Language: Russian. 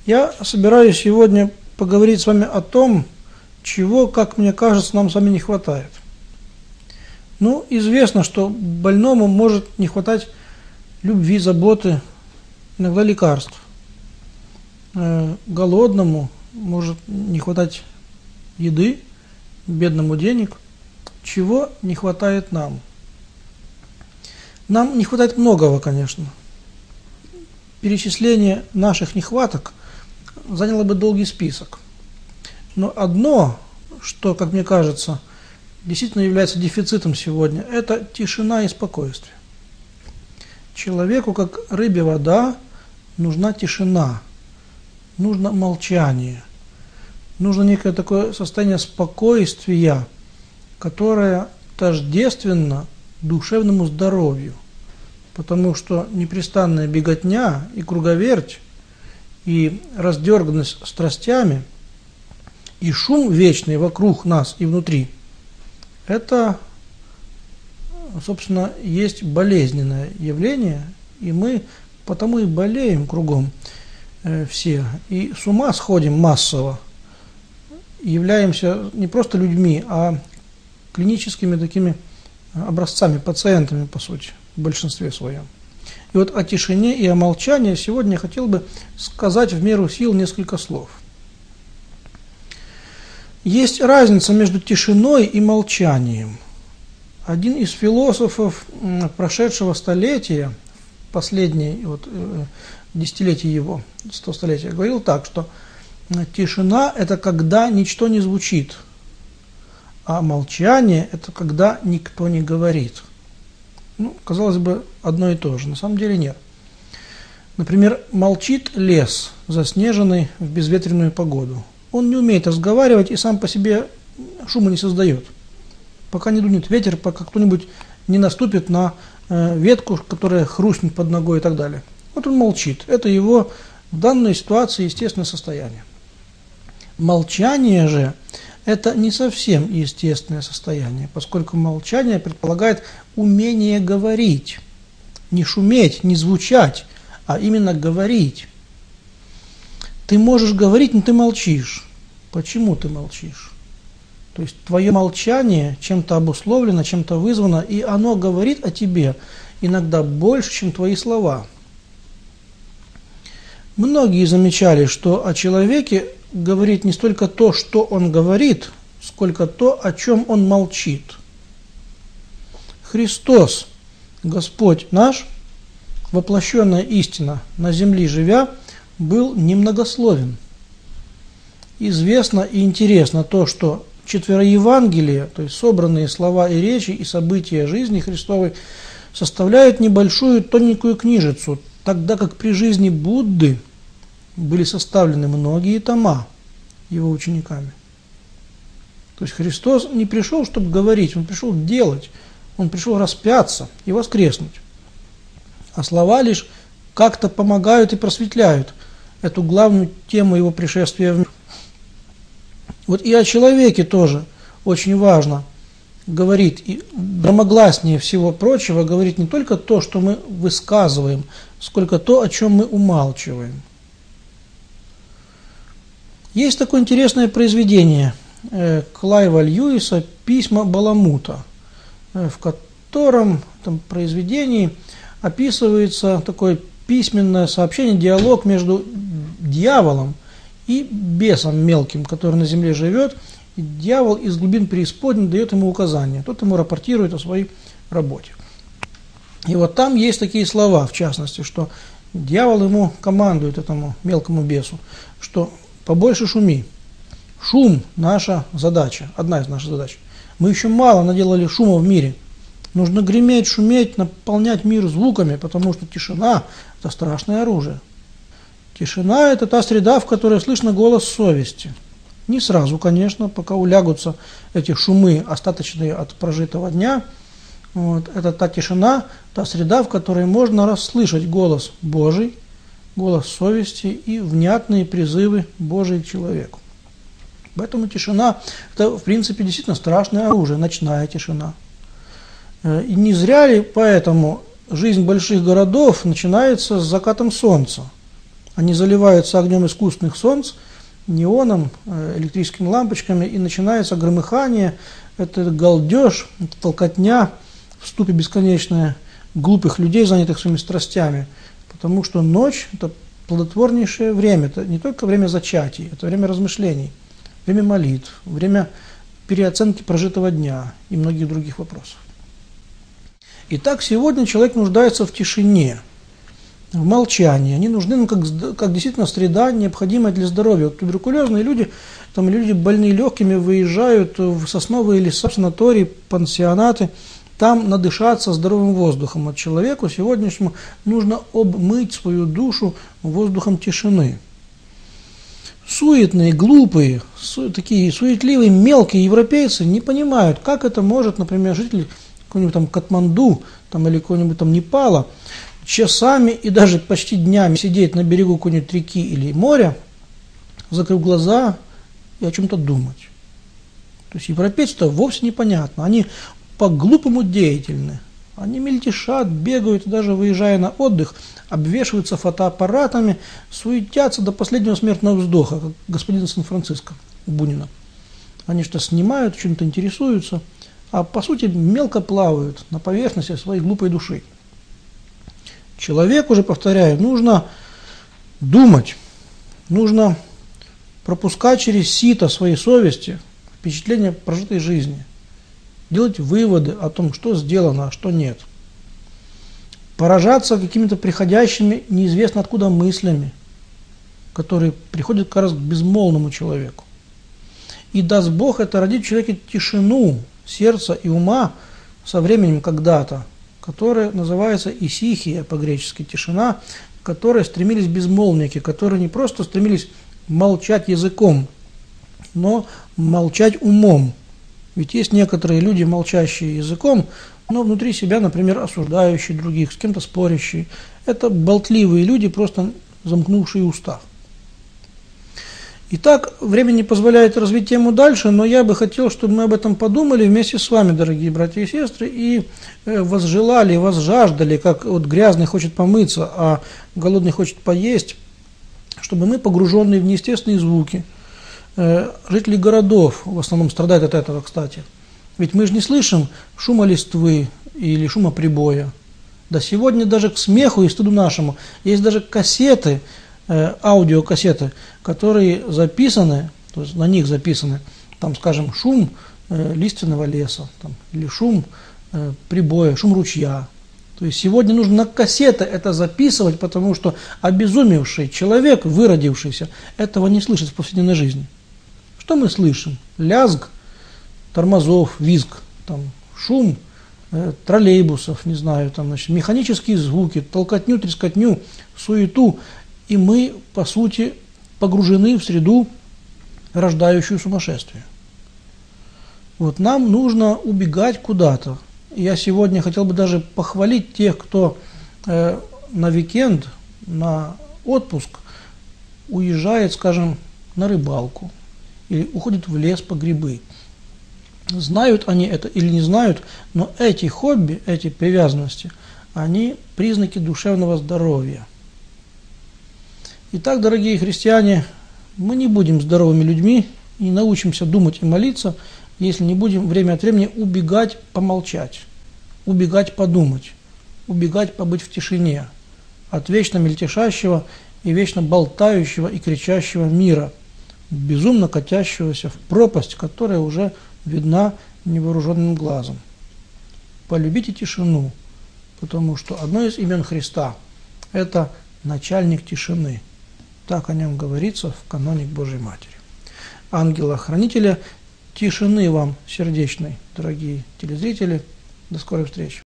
Я собираюсь сегодня поговорить с вами о том, чего, как мне кажется, нам с вами не хватает. Ну, известно, что больному может не хватать любви, заботы, иногда лекарств. Голодному может не хватать еды, бедному денег. Чего не хватает нам? Нам не хватает многого, конечно. Перечисление наших нехваток заняло бы долгий список. Но одно, что, как мне кажется, действительно является дефицитом сегодня, это тишина и спокойствие. Человеку, как рыбе вода, нужна тишина, нужно молчание, нужно некое такое состояние спокойствия, которое тождественно душевному здоровью, потому что непрестанная беготня и круговерть, и раздерганность страстями, и шум вечный вокруг нас и внутри, это, собственно, есть болезненное явление, и мы потому и болеем кругом все, и с ума сходим массово, являемся не просто людьми, а клиническими такими образцами, пациентами, по сути, в большинстве своем. И вот о тишине и о молчании сегодня я хотел бы сказать в меру сил несколько слов. Есть разница между тишиной и молчанием. Один из философов прошедшего столетия, последнее десятилетие его, 100 столетия, говорил так, что тишина – это когда ничто не звучит, а молчание – это когда никто не говорит. Ну, казалось бы, одно и то же, на самом деле нет. Например, молчит лес, заснеженный в безветренную погоду. Он не умеет разговаривать и сам по себе шума не создает. Пока не дунет ветер, пока кто-нибудь не наступит на ветку, которая хрустнет под ногой и так далее. Вот он молчит. Это его в данной ситуации естественное состояние. Молчание же – это не совсем естественное состояние, поскольку молчание предполагает умение говорить. Не шуметь, не звучать, а именно говорить. Ты можешь говорить, но ты молчишь. Почему ты молчишь? То есть твое молчание чем-то обусловлено, чем-то вызвано, и оно говорит о тебе иногда больше, чем твои слова. Многие замечали, что о человеке говорит не столько то, что он говорит, сколько то, о чем он молчит. Христос, Господь наш, воплощенная истина, на земле живя, был немногословен. Известно и интересно то, что четвероевангелия, то есть собранные слова и речи и события жизни Христовой, составляют небольшую тоненькую книжицу, тогда как при жизни Будды были составлены многие тома его учениками. То есть Христос не пришел, чтобы говорить, Он пришел делать, Он пришел распяться и воскреснуть. А слова лишь как-то помогают и просветляют эту главную тему его пришествия в мир. Вот и о человеке тоже очень важно говорить, и громогласнее всего прочего говорить не только то, что мы высказываем, сколько то, о чем мы умалчиваем. Есть такое интересное произведение Клайва Льюиса «Письма Баламута», в котором там произведении описывается такое письменное сообщение, диалог между дьяволом и бесом мелким, который на земле живет, и дьявол из глубин преисподней дает ему указания, тот ему рапортирует о своей работе. И вот там есть такие слова, в частности, что дьявол ему командует, этому мелкому бесу, что побольше шуми. Шум – наша задача, одна из наших задач. Мы еще мало наделали шума в мире. Нужно греметь, шуметь, наполнять мир звуками, потому что тишина – это страшное оружие. Тишина – это та среда, в которой слышно голос совести. Не сразу, конечно, пока улягутся эти шумы, остаточные от прожитого дня. Вот. Это та тишина, та среда, в которой можно расслышать голос Божий, голос совести и внятные призывы Божии к человеку. Поэтому тишина – это, в принципе, действительно страшное оружие, ночная тишина. И не зря ли поэтому жизнь больших городов начинается с закатом солнца, Они заливаются огнем искусственных солнц, неоном, электрическими лампочками, и начинается громыхание, это галдеж, это толкотня в ступе бесконечная глупых людей, занятых своими страстями. Потому что ночь – это плодотворнейшее время, это не только время зачатий, это время размышлений, время молитв, время переоценки прожитого дня и многих других вопросов. Итак, сегодня человек нуждается в тишине, в молчании. Они нужны как действительно среда, необходимая для здоровья. Вот туберкулезные люди, там люди больные легкими, выезжают в сосновые леса, санатории, пансионаты, там надышаться здоровым воздухом. А человеку сегодняшнему нужно обмыть свою душу воздухом тишины. Суетные, глупые, такие суетливые, мелкие европейцы не понимают, как это может, например, житель какой-нибудь там Катманду там, или какого-нибудь там Непала часами и даже почти днями сидеть на берегу какой-нибудь реки или моря, закрыв глаза и о чем-то думать. То есть европейцу-то вовсе непонятно. Они по-глупому деятельны. Они мельтешат, бегают, даже выезжая на отдых, обвешиваются фотоаппаратами, суетятся до последнего смертного вздоха, как господин Сан-Франциско у Бунина. Они что снимают, чем-то интересуются, а по сути мелко плавают на поверхности своей глупой души. Человеку же, повторяю, нужно думать, нужно пропускать через сито своей совести впечатления прожитой жизни, делать выводы о том, что сделано, а что нет. Поражаться какими-то приходящими неизвестно откуда мыслями, которые приходят как раз к безмолвному человеку. И даст Бог это родит в человеке тишину сердца и ума со временем когда-то, которая называется исихия по-гречески, тишина, к которой стремились безмолвники, которые не просто стремились молчать языком, но молчать умом. Ведь есть некоторые люди, молчащие языком, но внутри себя, например, осуждающие других, с кем-то спорящие. Это болтливые люди, просто замкнувшие уста. Итак, время не позволяет развить тему дальше, но я бы хотел, чтобы мы об этом подумали вместе с вами, дорогие братья и сестры, и возжелали, возжаждали, как вот грязный хочет помыться, а голодный хочет поесть, чтобы мы, погруженные в неестественные звуки, жители городов в основном страдают от этого, кстати. Ведь мы же не слышим шума листвы или шума прибоя. Да сегодня даже к смеху и стыду нашему есть даже кассеты, аудиокассеты, которые записаны, то есть на них записаны, там, скажем, шум лиственного леса, там, или шум прибоя, шум ручья. То есть сегодня нужно на кассеты это записывать, потому что обезумевший человек, выродившийся, этого не слышит в повседневной жизни. Что мы слышим? Лязг тормозов, визг, там, шум троллейбусов, не знаю, там, значит, механические звуки, толкотню, трескотню, суету. И мы, по сути, погружены в среду, рождающую сумасшествие. Вот нам нужно убегать куда-то. Я сегодня хотел бы даже похвалить тех, кто на уикенд, на отпуск уезжает, скажем, на рыбалку или уходит в лес по грибы. Знают они это или не знают, но эти хобби, эти привязанности, они признаки душевного здоровья. Итак, дорогие христиане, мы не будем здоровыми людьми и не научимся думать и молиться, если не будем время от времени убегать помолчать, убегать подумать, убегать побыть в тишине от вечно мельтешащего и вечно болтающего и кричащего мира, безумно катящегося в пропасть, которая уже видна невооруженным глазом. Полюбите тишину, потому что одно из имен Христа – это начальник тишины. Так о нем говорится в каноне Божьей Матери. Ангела-хранителя, тишины вам сердечной, дорогие телезрители. До скорой встречи.